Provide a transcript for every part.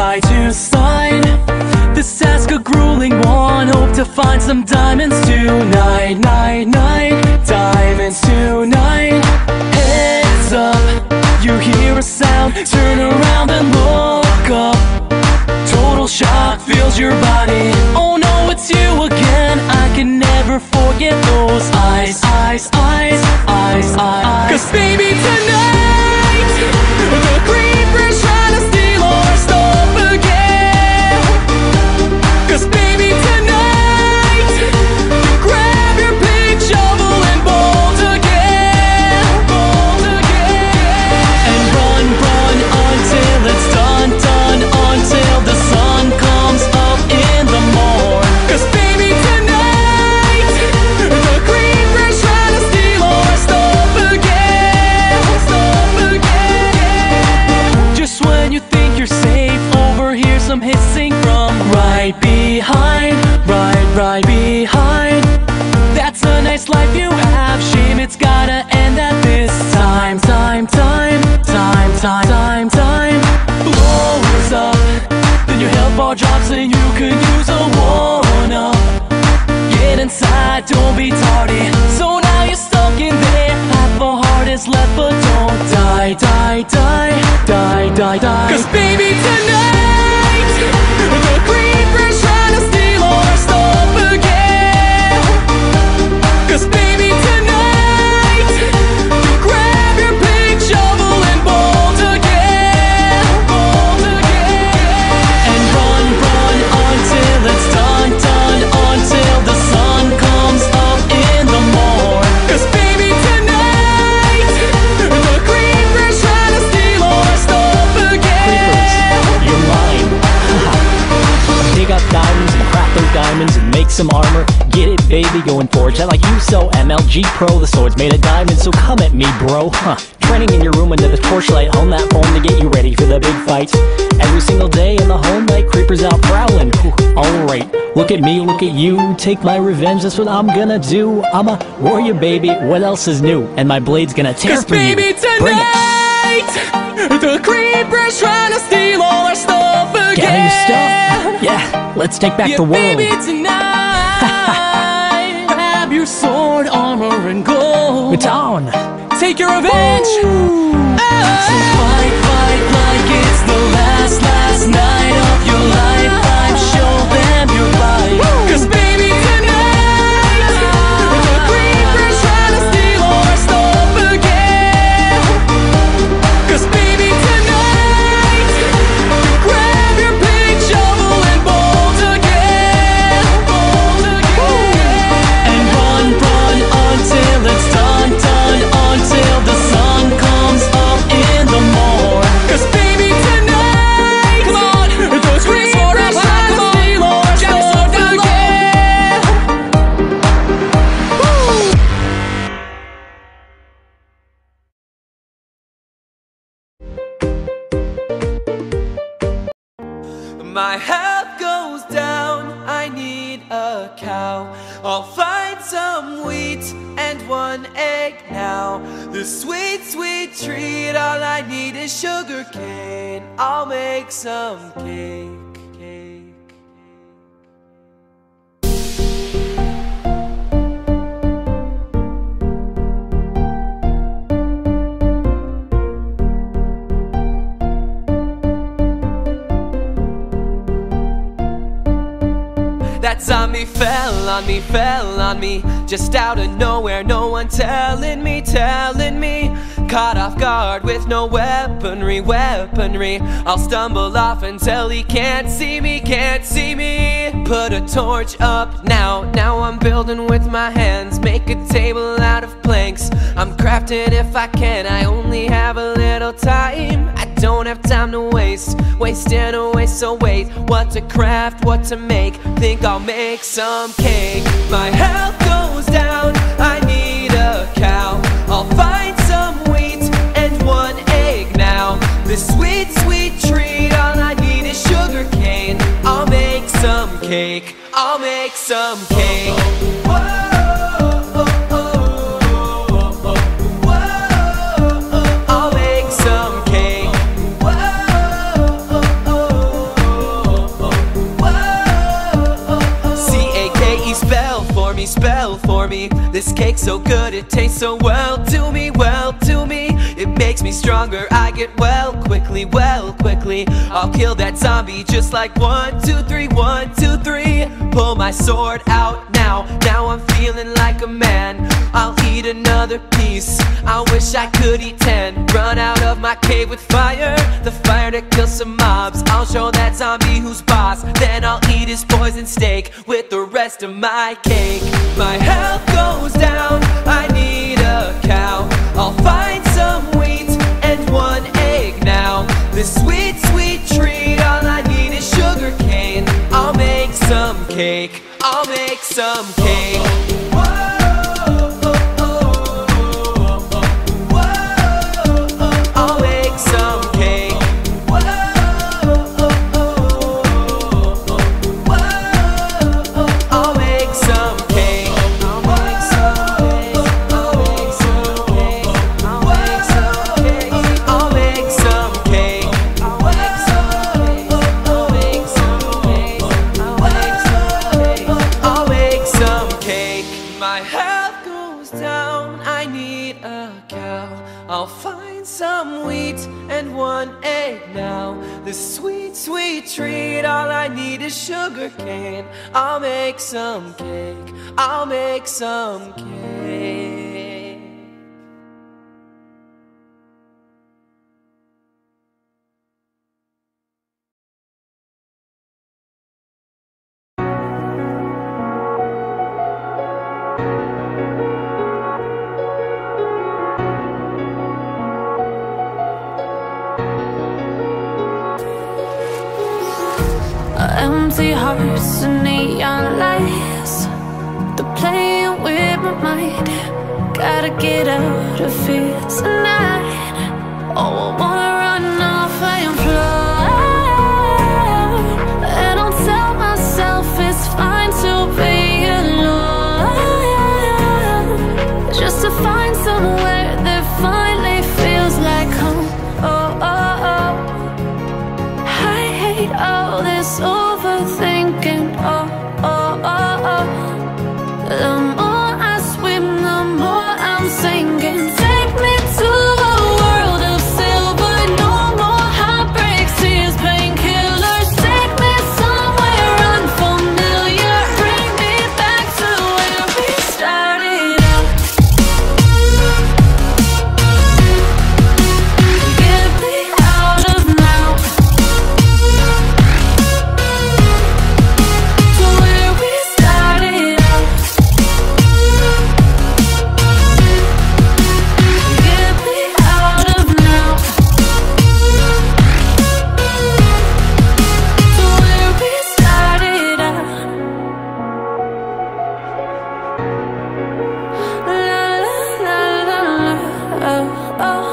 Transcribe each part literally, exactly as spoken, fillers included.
side to side. This task a grueling one. Hope to find some diamonds tonight. Night, night, diamonds tonight. Heads up, you hear a sound. Turn around and look up. Total shock fills your body. Oh no, it's you again. I can never forget those eyes, eyes, eyes, eyes, eyes. Cause baby tonight, the creeper's trying to steal our stuff again. Cause baby tonight, grab your big shovel and bolt again, bolt again. And run, run until it's done, done, until the sun comes up in the morn. Cause baby tonight, the creeper's trying to steal our stuff again, stuff again. Just when you think you're safe, overhear some hissing from right behind, right, right behind. That's a nice life you have, shame it's gotta end at this time. Time, time, time, time, time, time. Blows up, then your health bar drops and you could use a one-up. Get inside, don't be tardy. So now you're stuck in there. Half a heart is left, but don't die, die, die, die, die, die. Cause baby tonight, the creeper's trying to steal our stuff again. Cause baby tonight, grab your big shovel and bolt again, bolt again. And run, run until it's done, done, until the sun comes up in the morn. Cause baby tonight, the creeper's trying to steal our stuff again. You're mine. Dig up diamonds and craft those diamonds and make some armor. Get it, baby, going forge. I like you so, M L G Pro. The sword's made of diamonds, so come at me, bro. Huh. Training in your room under the torchlight, hone that phone to get you ready for the big fights. Every single day in the home light, creepers out prowling. Alright, look at me, look at you. Take my revenge, that's what I'm gonna do. I'm a warrior, baby, what else is new? And my blade's gonna tear Cause through baby you. tonight, the creeper's trying to steal all our stuff again. Getting your stuff? Yeah, let's take back Yeah, the world. baby tonight, grab your sword, armor, and gold. It's on. Take your revenge. Ooh. Oh. So fight, fight like it's the last, last night of your lifetime. Show them you're right. Cause baby tonight, the creeper's trying to steal our stuff again. Cause baby tonight, grab your big shovel and bolt again, bolt again. And run, run until it's done, done, until the sun comes up in the morn. Cause baby tonight, come on, the creeper's trying to steal our stuff again. Woo. My health goes down, I need a cow. I'll find some wheat and one egg now. The sweet, sweet treat, all I need is sugar cane. I'll make some cake, cake. That zombie fell on me, fell on me, just out of nowhere, no one telling me, telling me. Caught off guard with no weaponry, weaponry. I'll stumble off until he can't see me, can't see me. Put a torch up now, now I'm building with my hands. Make a table out of planks, I'm crafting if I can. I only have a little time, I don't have time to waste. Wasting away, so wait, what to craft, what to make. Think I'll make some cake. My health goes down, I need a cow. I'll find some wheat and one egg now. This sweet, sweet treat, all I need is sugar cane. I'll make some cake, I'll make some cake. Whoa. I'll make some cake. Whoa. This cake's so good, it tastes so well to me, well to me. It makes me stronger, I get well quickly, well quickly. I'll kill that zombie just like one, two, three, one, two, three. Pull my sword out now, now I'm feeling like a man. I'll eat another piece, I wish I could eat ten. Run out of my cave with fire, the fire to kill some mobs. I'll show that zombie who's boss, then I'll eat his poison steak with the rest of my cake. My health goes down, I need a cow. I'll find some wheat and one egg now. This sweet, sweet treat, all I need is sugar cane. I'll make some cake, I'll make some cake. I'll make some cake. I'll make some cake. I'll make some cake. I'll make some cake. My health goes down, I need a cow. I'll find some wheat and one egg now. This sweet, sweet treat, all I need is sugar cane. I'll make some cake, I'll make some cake. Empty hearts and neon lights, they're playing with my mind. Gotta get out of here tonight. Oh, I wanna run off and fly, and I'll tell myself it's fine to be alone, just to find somewhere that finally feels like home. Oh, oh, oh. I hate all this overthinking. Oh, oh, oh, oh. The more I swim, the more I'm sinking. Take me to a world of silver. No more heartbreaks, tears, painkillers. Take me somewhere unfamiliar. Bring me back to where we started out. Get me out of now, to where we started out. Get me out of now, to where we started out. La la la la la, oh, oh.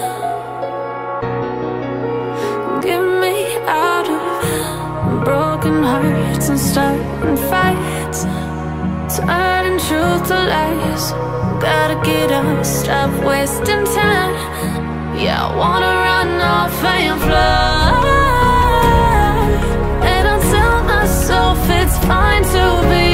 Get me out of broken hearts and starting fights, turning truth to lies. Gotta get up, stop wasting time. Yeah, I wanna run off and fly, and I'll tell myself it's fine to be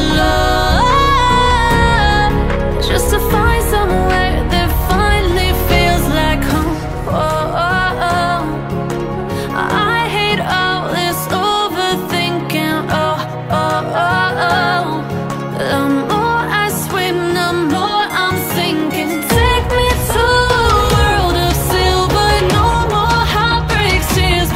alone, just to find somewhere that finally feels like home. Oh, oh, oh. I hate all this overthinking. Oh, oh, oh, oh. The more I swim, the more I'm sinking. Take me to a world of silver. No more heartbreaks, tears,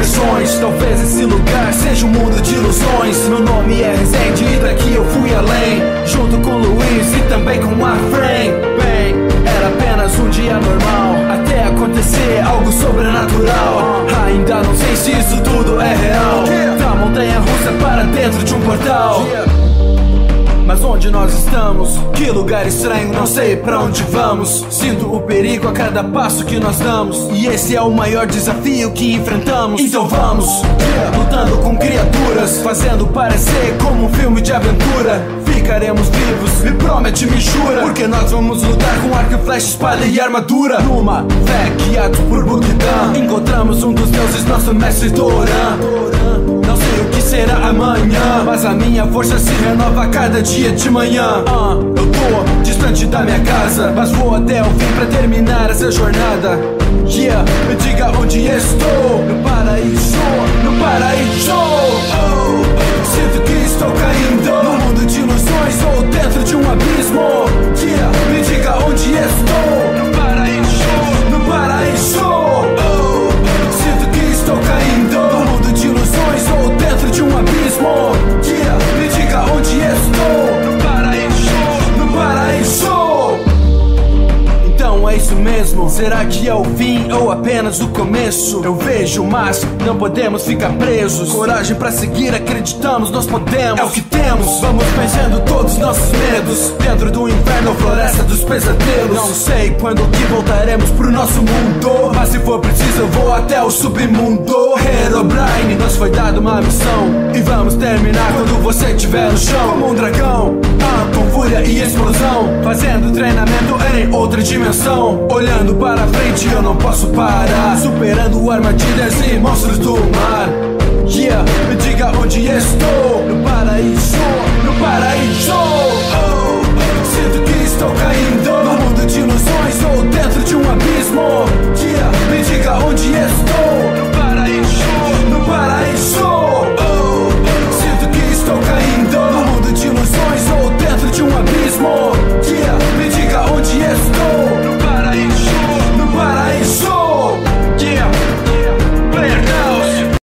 versões. Talvez esse lugar seja um mundo de ilusões. Meu nome é Resende e daqui eu fui além, junto com o Luiz e também com a Fran. Bem, era apenas um dia normal, até acontecer algo sobrenatural. Ainda não sei se isso tudo é real, da montanha russa para dentro de um portal. Mas onde nós estamos? Que lugar estranho, não sei pra onde vamos. Sinto o perigo a cada passo que nós damos, e esse é o maior desafio que enfrentamos. Então vamos, lutando com criaturas, fazendo parecer como um filme de aventura. Ficaremos vivos, me promete, me jura, porque nós vamos lutar com arco e flecha, espada e armadura. Numa fé guiados por Bukidam, encontramos um dos deuses, nosso mestre Doran. Não sei o que será amanhã, mas a minha força se renova a cada dia de manhã. uh, Eu tô distante da minha casa, mas vou até o fim pra terminar essa jornada. Yeah, me diga onde estou. No paraíso, no paraíso. Oh, sinto que estou caindo no mundo de ilusões ou dentro de um abismo. Yeah, me diga onde estou. No paraíso, no paraíso. Oh, sinto que estou caindo no mundo de ilusões ou dentro de um abismo. Yeah, me diga onde estou. No paraíso, no paraíso. Então é isso mesmo? Será que é o fim ou apenas o começo? Eu vejo, mas não podemos ficar presos. Coragem pra seguir, acreditamos, nós podemos. É o que temos, vamos vencendo todos nossos medos. Dentro do inferno ou floresta dos pesadelos. Não sei quando que voltaremos pro nosso mundo, mas se for preciso eu vou até o submundo. Herobrine, nos foi dada uma missão, e vamos terminar quando você estiver no chão. Como um dragão, ah, com fúria e explosão, fazendo treinamento em outra dimensão. Olhando para frente eu não posso parar, superando armadilhas e monstros do mar. Yeah, me diga onde estou. No paraíso, no paraíso.